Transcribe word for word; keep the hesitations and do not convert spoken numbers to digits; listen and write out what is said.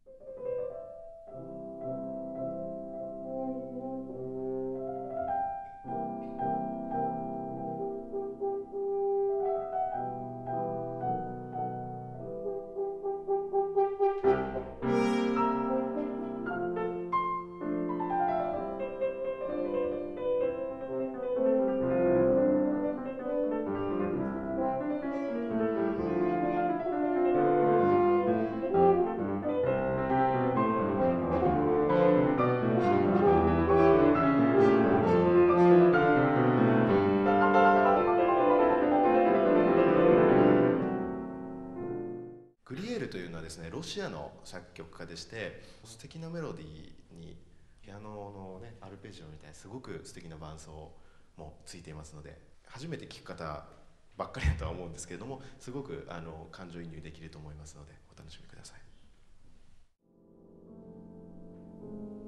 グリエールというのはですね、ロシアの作曲家でして、素敵なメロディーにピアノのねアルペジオみたいなすごく素敵な伴奏もついていますので、初めて聴く方ばっかりだとは思うんですけれども、すごくあの感情移入できると思いますのでお楽しみください。